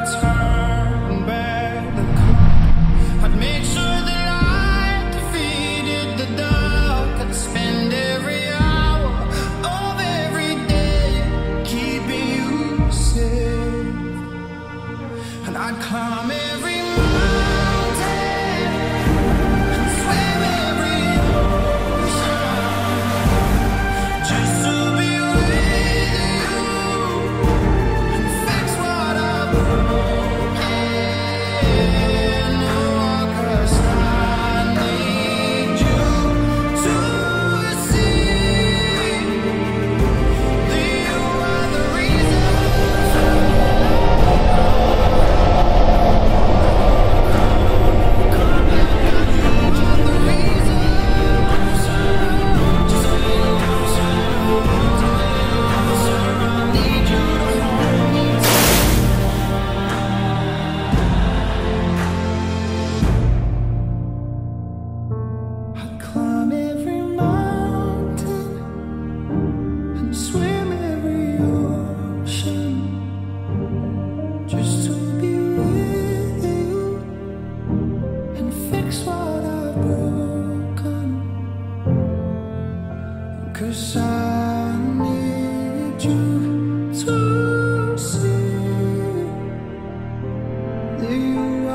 turn back the clock. I'd make sure that I defeated the dark. I'd spend every hour of every day keeping you safe, and I'd climb every mountain and swim every ocean just to be with you and fix what I've broken. Oh, 'cause I need you to see that you are the reason. I'd climb every mountain and swim every ocean just to be with you and fix what I've broken. 'Cause I need you to see that you